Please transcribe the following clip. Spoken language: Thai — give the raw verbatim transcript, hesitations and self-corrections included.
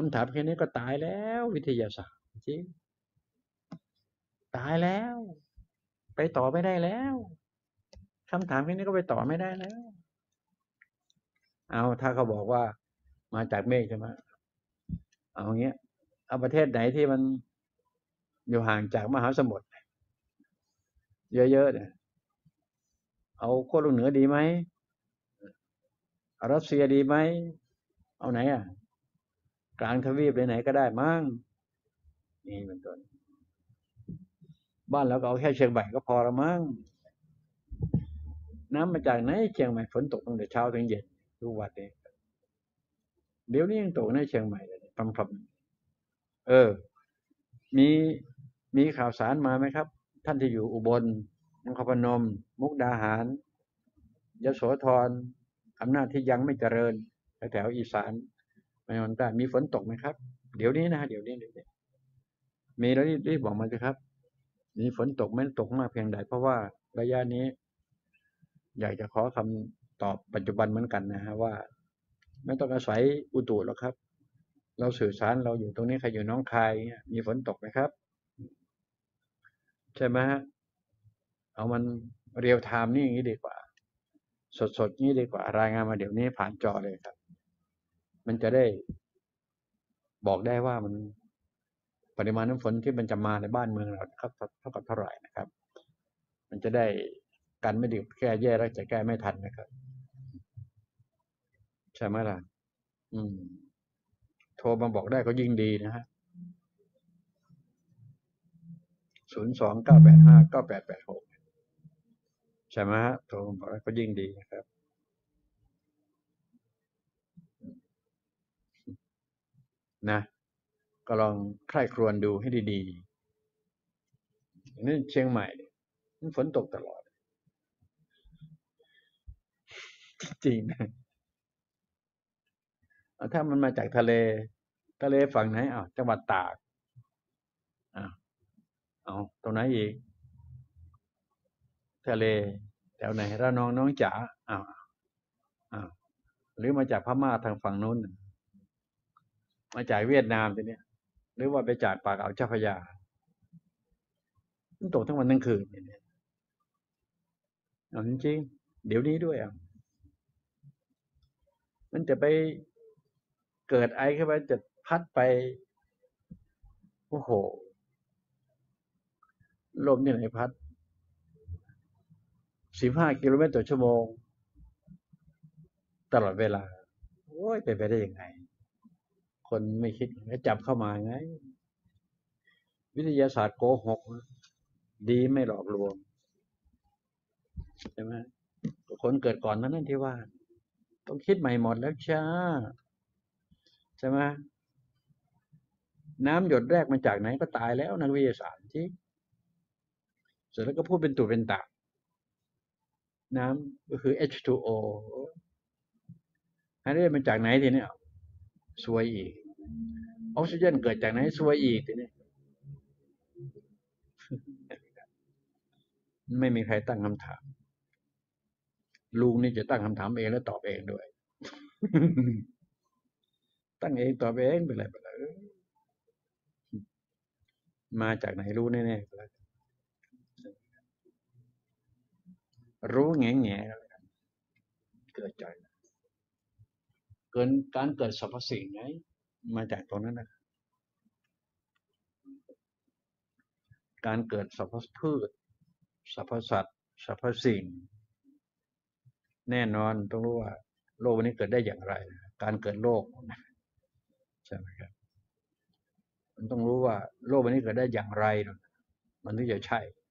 ำถามแค่นี้ก็ตายแล้ววิทยาศาสตร์จริงตายแล้วไปต่อไม่ได้แล้วคำถามแค่นี้ก็ไปต่อไม่ได้แล้วเอาถ้าเขาบอกว่ามาจากเมฆใช่ไหมเอาเงี้ยเอาประเทศไหนที่มันอยู่ห่างจากมหาสมุทรเยอะๆเนี่ยเอาขั้วโลกเหนือดีไหมรัสเซียดีไหมเอาไหนอ่ะกลางทวีปไหนๆก็ได้มั้งนี่เป็นต้นบ้านเราก็เอาแค่เชียงใหม่ก็พอละมั้งน้ำมาจากไหนเชียงใหม่ฝนตกตั้งแต่เช้าถึงเย็นทุกวันเองเดี๋ยวนี้ยังตกในเชียงใหม่เลยพรำๆเออมีมีข่าวสารมาไหมครับท่านที่อยู่อุบลนครพนมมุกดาหารยโสธรอำนาจที่ยังไม่เจริญแถวอีสานไม่อนใต้มีฝนตกไหมครับเดี๋ยวนี้นะเดี๋ยวนี้เดี๋ยวนี้มีแล้วรีบบอกมาสิครับมีฝนตกไหมตกมากเพียงใดเพราะว่าระยะนี้อยากจะขอคำตอบปัจจุบันเหมือนกันนะฮะว่าไม่ต้องอาศัยอุตุหรอกครับเราสื่อสารเราอยู่ตรงนี้ใครอยู่น้องคายมีฝนตกไหมครับใช่ไหมฮะเอามันเรียลไทม์นี่อย่างนี้ดีกว่าสดๆนี้ดีกว่ารายงานมาเดี๋ยวนี้ผ่านจอเลยครับมันจะได้บอกได้ว่ามันปริมาณน้ำฝนที่มันจะมาในบ้านเมืองเราครับเท่ากับเท่าไหร่นะครับมันจะได้กันไม่ดีแก้แย่แล้วจะแก้ไม่ทันนะครับใช่ไหมล่ะอืมโทรมาบอกได้ก็ยิ่งดีนะฮะศูนย์สองเก้าแปดห้าเก้าแปดแปดหกใช่ไหมฮะโทรมาบอกได้ก็ยิ่งดีนะครับนะก็ลองใคร่ครวญดูให้ดีๆนี่เชียงใหม่มันฝนตกตลอดจริงนะถ้ามันมาจากทะเลทะเลฝั่งไหนอ้าวจังหวัดตากอ้าวเอาตรงไหนอีกทะเลแถวไหนระนองน้องจ๋าอ้าวอ้าวหรือมาจากพม่าทางฝั่งนู้นมาจากเวียดนามทีเนี้ยหรือว่าไปจากปากอ่าวเจ้าพระยามันตกทั้งวันทั้งคืนเนี่ยเอาจริงๆเดี๋ยวนี้ด้วยอ่ะมันจะไปเกิดไอขึ้นมาจะพัดไปโอ้โหลมที่ไหนพัดสิบห้ากิโลเมตรต่อชั่วโมงตลอดเวลาโอ้ยเป็นไปได้ยังไงคนไม่คิดก็จับเข้ามาไงวิทยาศาสตร์โกหกดีไม่หลอกลวงใช่ไหมคนเกิดก่อนนั้นนั่นที่ว่าต้องคิดใหม่หมดแล้วจ้าใช่ไหมน้ำหยดแรกมาจากไหนก็ตายแล้วนักวิทยาศาสตร์ที่เสร็จแล้วก็พูดเป็นตุเป็นตะน้ำก็คือ เอช ทู โอ อันนี้มาจากไหนทีนี้ซวยอีกออกซิเจนเกิดจากไหนซวยอีกทีนี้ไม่มีใครตั้งคำถามลุงนี่จะตั้งคำถามเองแล้วตอบเองด้วยตั้งเองตอบเองไปเลยไปเลยมาจากไหนรู้แน่ๆไปเลยรู้แง่แง่เกิดจากเกินการเกิดสรรพสิ่งไงมาจากตรงนั้นนะการเกิดสรรพพืชสรรพสัตว์สรรพสิ่งแน่นอนต้องรู้ว่าโลกนี้เกิดได้อย่างไรการเกิดโลกใช่ไหมครับมันต้องรู้ว่าโลกนี้เกิดได้อย่างไรมันถึงจะใช่